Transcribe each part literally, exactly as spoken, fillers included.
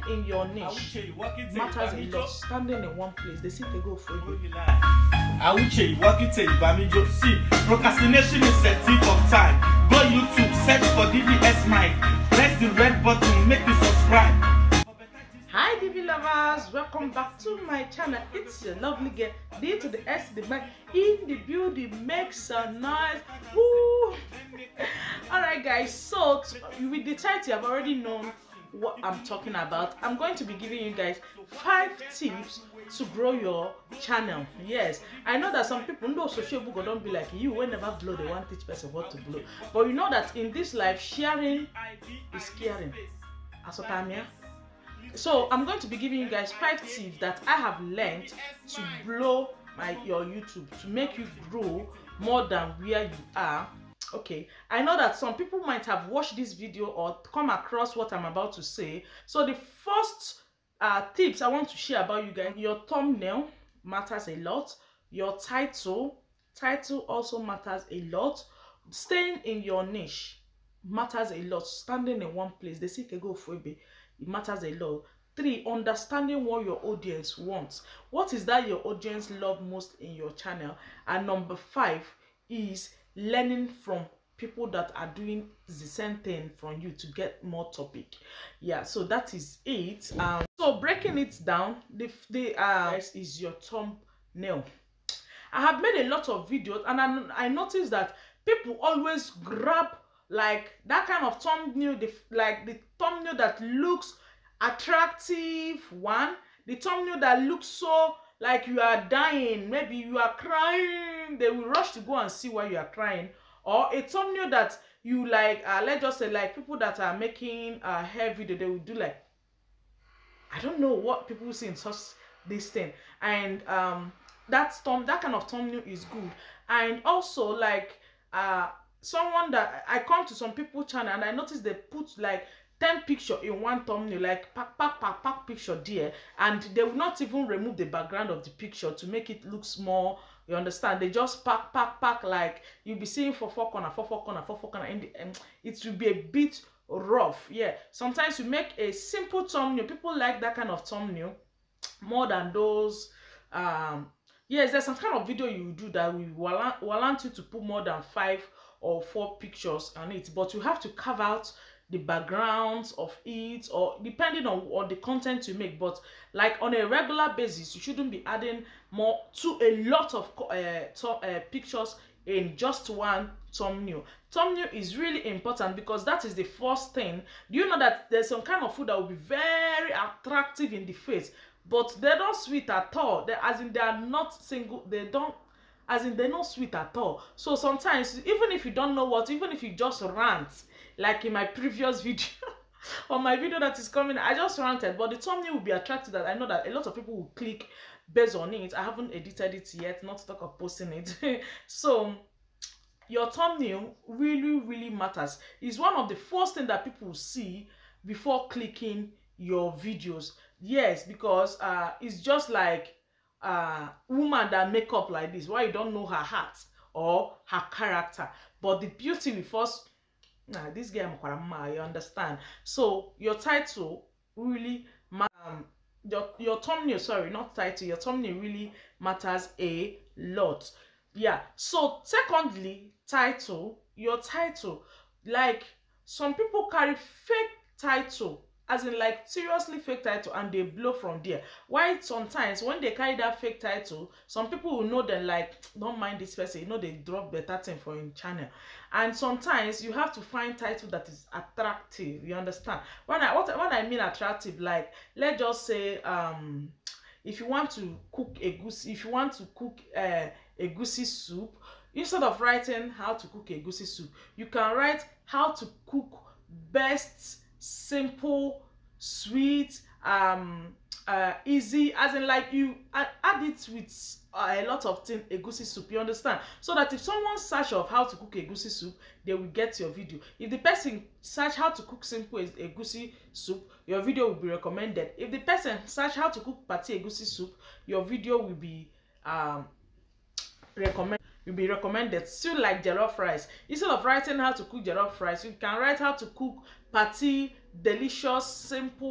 in your niche matters a lot. Standing in one place, they see they go for you. I will change what you tell you. See, procrastination is a thief of time. Go YouTube, search for D V S Mike. Press the red button, make you subscribe. Hi D V lovers, welcome back to my channel. It's your lovely girl D to the S to the back in the building. Make some noise. Woo! Alright guys, so with the title you have already known what I'm talking about. I'm going to be giving you guys five tips to grow your channel. Yes, I know that some people know social book don't be like you when never blow, they want to teach person what to blow. But you know that in this life, sharing is caring. So I'm going to be giving you guys five tips that I have learned to blow my your YouTube, to make you grow more than where you are. Okay, I know that some people might have watched this video or come across what I'm about to say. So the first uh, tips I want to share about you guys: your thumbnail matters a lot. Your title, title also matters a lot. Staying in your niche matters a lot. Standing in one place, they see go for it matters a lot. Three, understanding what your audience wants. What is that your audience love most in your channel? And number five is learning from people that are doing the same thing from you to get more topic. Yeah, so that is it. Um so breaking it down, the the uh is your thumbnail. I have made a lot of videos and I, I noticed that people always grab like that kind of thumbnail, the like the thumbnail that looks attractive, one, the thumbnail that looks so like you are dying, maybe you are crying, they will rush to go and see why you are crying. Or a thumbnail that you like, uh, let's just say like people that are making a uh, hair video, they will do like, I don't know what people see in such this thing. And um that thumb that kind of thumbnail is good. And also like uh someone that I come to some people channel and I notice they put like ten picture in one thumbnail, like pack pack pack pack picture there, and they will not even remove the background of the picture to make it look small. You understand? They just pack pack pack, like you'll be seeing for four corner four four corner four four corner, and um, it will be a bit rough. Yeah, sometimes you make a simple thumbnail, people like that kind of thumbnail more than those. Um yes, there's some kind of video you do that will warrant, warrant you to put more than five or four pictures on it, but you have to carve out the backgrounds of it, or depending on, on the content you make. But like on a regular basis, you shouldn't be adding more to a lot of uh, to, uh, pictures in just one thumbnail. Thumbnail is really important because that is the first thing. Do you know that there's some kind of food that will be very attractive in the face, but they're not sweet at all? They, as in they are not single, they don't, as in they're not sweet at all. So sometimes, even if you don't know what, even if you just rant, like in my previous video or my video that is coming, I just ranted, but the thumbnail will be attractive that I know that a lot of people will click based on it. I haven't edited it yet, not to talk of posting it. So your thumbnail really really matters. It's one of the first thing that people will see before clicking your videos. Yes, because uh it's just like uh woman that make up like this, why you don't know her heart or her character, but the beauty we first, nah, this game, you understand? So your title really um your your thumbnail, sorry, not title, your thumbnail really matters a lot. Yeah. So secondly, title, your title, like some people carry fake title, as in like seriously fake title, and they blow from there. Why sometimes when they carry that fake title, some people will know them like, don't mind this person, you know, they drop better thing for your channel. And sometimes you have to find title that is attractive. You understand? When I what when I mean attractive, like let's just say um if you want to cook a goosey, if you want to cook uh, a goosey soup, instead of writing how to cook a goosey soup, you can write how to cook best simple sweet um uh easy, as in like you add, add it with uh, a lot of things, a goosey soup. You understand? So that if someone search of how to cook a goosey soup, they will get your video. If the person search how to cook simple a goosey soup, your video will be recommended. If the person search how to cook party a goosey soup, your video will be um recommended. Will be recommended. Still like jollof rice, instead of writing how to cook jollof rice, you can write how to cook party delicious simple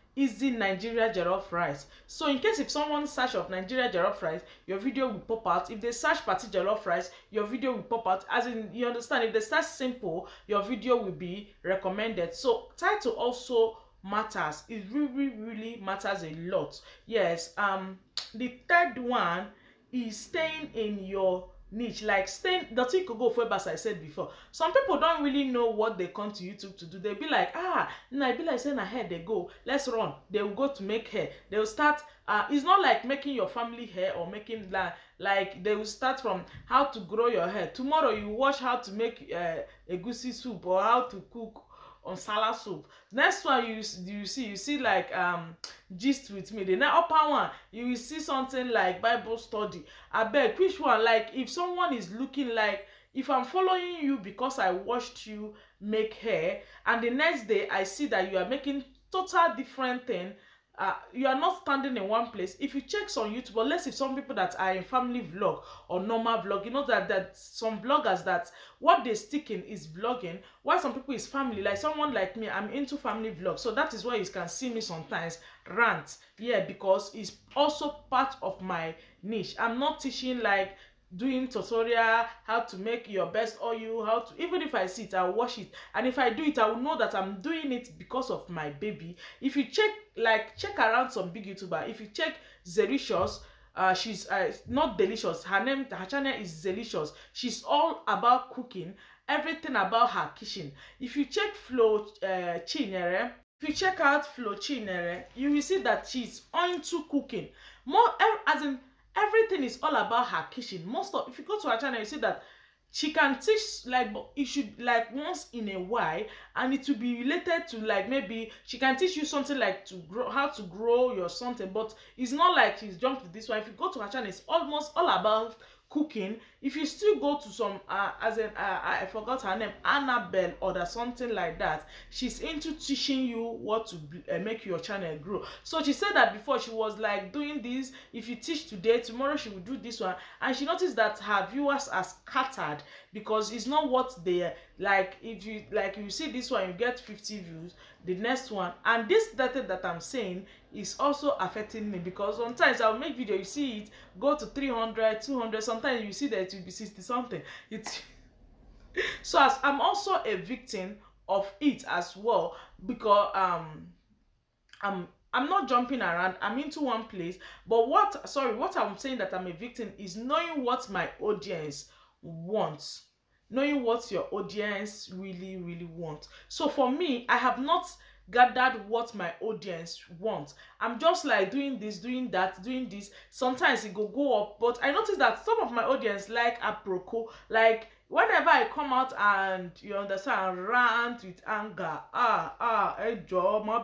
easy Nigeria jollof rice. So in case if someone search of Nigeria jollof rice, your video will pop out. If they search party jollof rice, your video will pop out. As in, you understand, if they search simple, your video will be recommended. So title also matters. It really really matters a lot. Yes. Um the third one is staying in your niche. Like staying, the thing could go for, as I said before, some people don't really know what they come to YouTube to do. They'll be like, ah, nah, be like saying hair, they go, let's run. They will go to make hair. They will start, uh it's not like making your family hair or making like like they will start from how to grow your hair. Tomorrow you watch how to make uh, egusi soup or how to cook on salad soup. Next one you you see you see like um gist with me. The next upper one you will see something like Bible study. I beg, which one? Like if someone is looking like, if I'm following you because I watched you make hair and the next day I see that you are making total different thing, uh, you are not standing in one place. If you check on YouTube, or let's say some people that are in family vlog or normal vlog, you know that that some vloggers that what they stick in is vlogging, while some people is family. Like someone like me, I'm into family vlog, so that is why you can see me sometimes rant. Yeah, because it's also part of my niche. I'm not teaching like doing tutorial how to make your best oil, how to, even if I see it, I'll wash it, and if I do it, I will know that I'm doing it because of my baby. If you check like check around some big YouTuber, if you check Zelicious, uh she's uh, not delicious, her name, her channel is Zelicious. She's all about cooking, everything about her kitchen. If you check Flo uh, Chinyere, if you check out Flo Chinyere, you will see that she's into cooking more, as in everything is all about her kitchen. Most of, if you go to her channel, you see that she can teach like, but it should like once in a while, and it will be related to like, maybe she can teach you something like to grow, how to grow your something, but it's not like she's jumped to this one. If you go to her channel, it's almost all about cooking. If you still go to some uh, as in uh, I forgot her name, Annabelle or something like that, she's into teaching you what to uh, make your channel grow. So she said that before she was like doing this, if you teach today, tomorrow she will do this one, and she noticed that her viewers are scattered because it's not what they like. If you like, you see this one, you get fifty views, the next one, and this data that I'm saying is also affecting me, because sometimes I'll make video, you see it go to three hundred, two hundred, sometimes you see that it will be sixty something. It's so as I'm also a victim of it as well, because um I'm I'm not jumping around, I'm into one place. But what sorry what I'm saying that I'm a victim is knowing what my audience wants, knowing what your audience really really wants. So for me, I have not gathered what my audience wants. I'm just like doing this, doing that, doing this. Sometimes it go go up, but I notice that some of my audience like aproko. Like whenever I come out and you understand, rant with anger, ah ah, hey Joe, my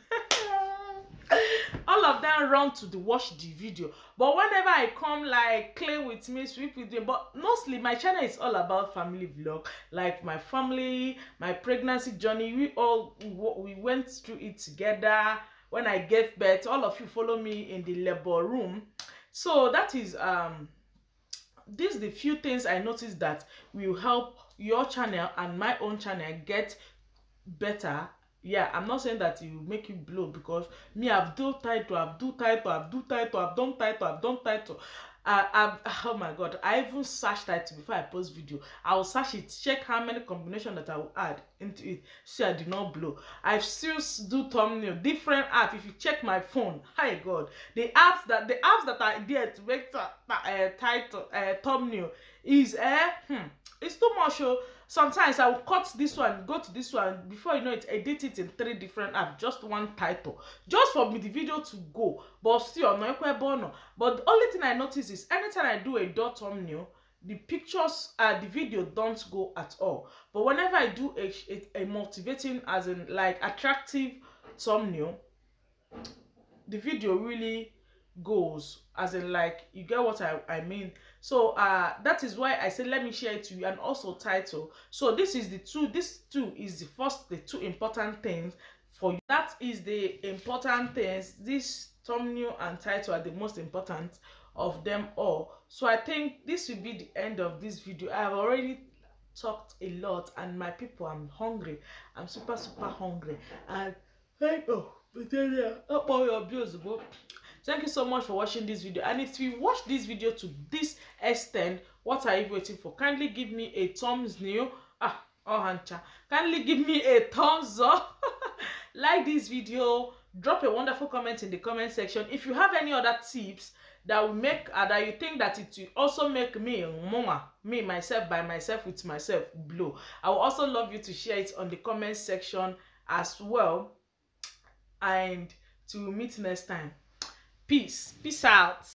all of them run to the watch the video. But whenever I come like play with me, sweep with me, but mostly my channel is all about family vlog, like my family, my pregnancy journey. We all we went through it together. When I gave birth, all of you follow me in the labor room. So that is um these the few things I noticed that will help your channel and my own channel get better. Yeah, I'm not saying that it will make you blow, because me, I've do title, I've do title, I've do title, I've done title, I've done title. Uh, I've, oh my god, I even search title before I post video. I will search it, check how many combination that I will add into it, so I did not blow. I still do thumbnail, different apps. If you check my phone, hi god, the apps that the apps that are there to make uh, title, uh, thumbnail is uh, hmm, it's too much. Oh. Sometimes I will cut this one, go to this one, before you know it, edit it in three different apps, just one title, just for me the video to go. But still, no bono. But the only thing I notice is anytime I do a dot thumbnail, the pictures, uh, the video don't go at all. But whenever I do a, a, a motivating, as in like attractive thumbnail, the video really goes, as in like, you get what I, I mean. So uh that is why I said let me share it to you, and also title. So this is the two, this two is the first, the two important things for you. That is the important things. This thumbnail and title are the most important of them all. So I think this will be the end of this video. I have already talked a lot, and my people, I'm hungry. I'm super super hungry, and hey, oh But then, yeah, up all your bills, bro. Thank you so much for watching this video. And if you watch this video to this extent, what are you waiting for? Kindly give me a thumbs new. Ah, oh, Hancha. Kindly give me a thumbs up. Like this video. Drop a wonderful comment in the comment section. If you have any other tips that will make uh, that you think that it will also make me mama, me myself by myself with myself blow, I will also love you to share it on the comment section as well. And to meet next time. Peace. Peace out.